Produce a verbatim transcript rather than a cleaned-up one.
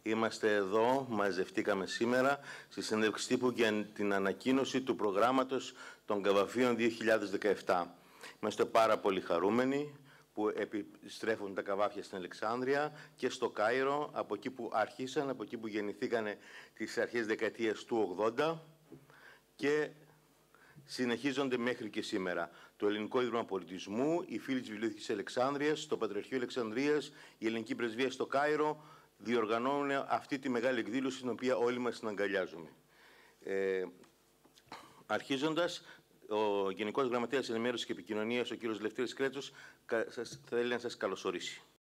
Είμαστε εδώ, μαζευτήκαμε σήμερα στη συνέντευξη τύπου για την ανακοίνωση του προγράμματος των Καβαφίων δύο χιλιάδες δεκαεπτά. Είμαστε πάρα πολύ χαρούμενοι που επιστρέφουν τα καβάφια στην Αλεξάνδρεια και στο Κάιρο, από εκεί που άρχισαν, από εκεί που γεννηθήκανε τις αρχές δεκαετίας του ογδόντα και συνεχίζονται μέχρι και σήμερα. Το Ελληνικό Ίδρυμα Πολιτισμού, οι φίλοι της Βιβλιοθήκης Αλεξάνδρειας, το Πατριαρχείο Αλεξανδρίας, η Ελληνική Πρεσβεία στο Κάιρο διοργανώνουν αυτή τη μεγάλη εκδήλωση στην οποία όλοι μας την αγκαλιάζουμε. Ε, αρχίζοντας, ο Γενικός Γραμματέας Ενημέρωσης και Επικοινωνίας, ο κ. Λευτέρης Κρέτσος, θέλει να σας καλωσορίσει.